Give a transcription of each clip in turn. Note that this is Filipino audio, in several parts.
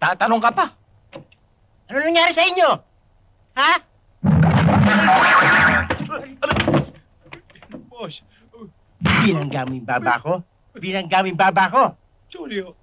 Tatanong ka pa. Ano nangyari sa inyo? Ha? Boss, Binangga mo yung baba ko? Binangga mo yung baba ko? Julio.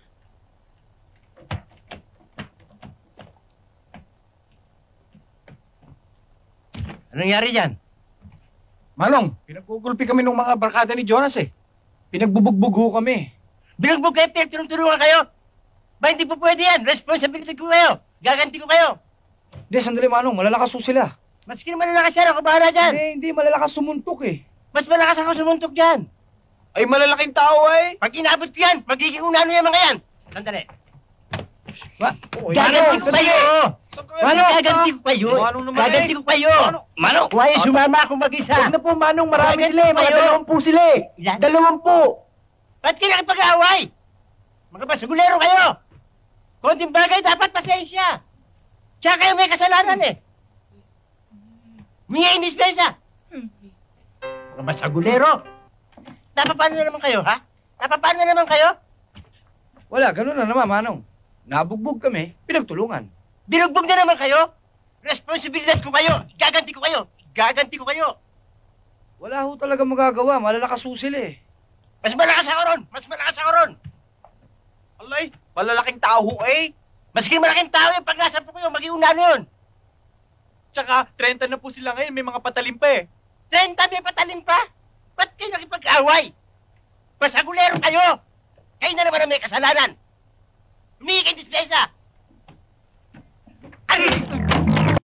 Ano nangyari dyan? Manong, pinagkukulpi kami ng mga barkada ni Jonas eh. Pinagbubugbog ho kami. Binugbog kayo, pinagtulong-tulungan kayo? Ba hindi po pwede yan? Responsibility ko kayo. Gaganti ko kayo. Hindi, sandali Manong, malalakas ho sila. Maski naman malalakas yan, ako bahala dyan. Hindi, malalakas sumuntok eh. Mas malakas ako sumuntok dyan. Ay, malalaking tao eh. Pag inabot ko yan, magiging unano yung mga yan. Sandali. Gaganti Manong, ko kayo. Manong, Gaganti ko kayo. Manong naman Gaganti eh. ko kayo. Manong, Huwag kayo sumama ako mag-isa. Huwag na po Manong, marami Gaganti sila eh. ko Mga kayo. 20 sila eh. Yan. 20. Ba't kayo nakipag-aaway? Mga basugulero kayo. Konting bagay dapat pasensya. Tsaka kayo may kasalanan eh. Humingi indispensa. Mga basagulero. Napapano na naman kayo, ha? Napapano na naman kayo? Wala, ganun na naman Manong. Nabugbog kami, pinagtulungan. Binugbog na naman kayo? Responsibilidad ko kayo. Gaganti ko kayo. Gaganti ko kayo. Wala ho talaga magagawa, malalakas ho sila eh. Mas malakas ako ron. Mas malakas ako ron. Alay, malalaking tao eh. Maski malaking tao yung pag nasa po kayo, maging unano yun. Tsaka, 30 na po sila ngayon, may mga patalim pa eh. 30 may patalim pa? Ba't kayo nakipag-away? Basagulero kayo! Kayo na naman ang may kasalanan! Humingi kayo dispensa! Ay!